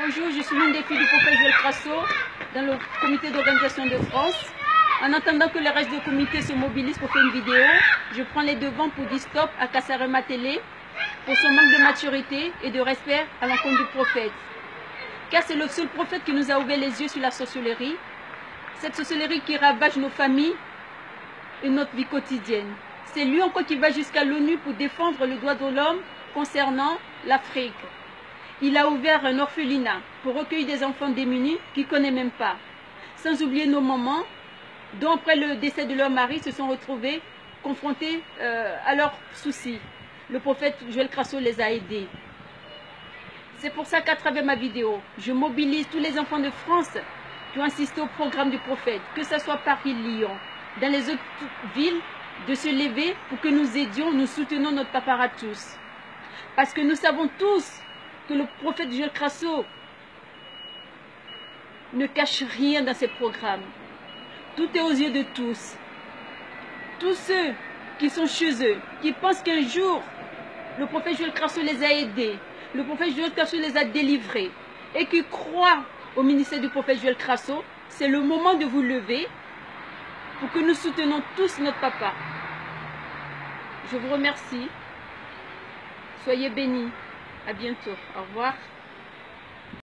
Bonjour, je suis l'une des filles du prophète Joël Crasso dans le comité d'organisation de France. En attendant que le reste du comité se mobilise pour faire une vidéo, je prends les devants pour dire stop à Kassarema Télé pour son manque de maturité et de respect à l'encontre du prophète. Car c'est le seul prophète qui nous a ouvert les yeux sur la sorcellerie, cette sorcellerie qui ravage nos familles et notre vie quotidienne. C'est lui encore qui va jusqu'à l'ONU pour défendre le droit de l'homme concernant l'Afrique. Il a ouvert un orphelinat pour recueillir des enfants démunis qu'il ne connaît même pas. Sans oublier nos mamans, dont après le décès de leur mari se sont retrouvés confrontés à leurs soucis. Le prophète Joël Crasso les a aidés. C'est pour ça qu'à travers ma vidéo, je mobilise tous les enfants de France pour assister au programme du prophète, que ce soit Paris, Lyon, dans les autres villes, de se lever pour que nous aidions, nous soutenons notre papa à tous. Parce que nous savons tous que le prophète Joël Crasso ne cache rien dans ses programmes. Tout est aux yeux de tous. Tous ceux qui sont chez eux, qui pensent qu'un jour, le prophète Joël Crasso les a aidés, le prophète Joël Crasso les a délivrés, et qui croient au ministère du prophète Joël Crasso, c'est le moment de vous lever pour que nous soutenons tous notre papa. Je vous remercie. Soyez bénis. À bientôt. Au revoir.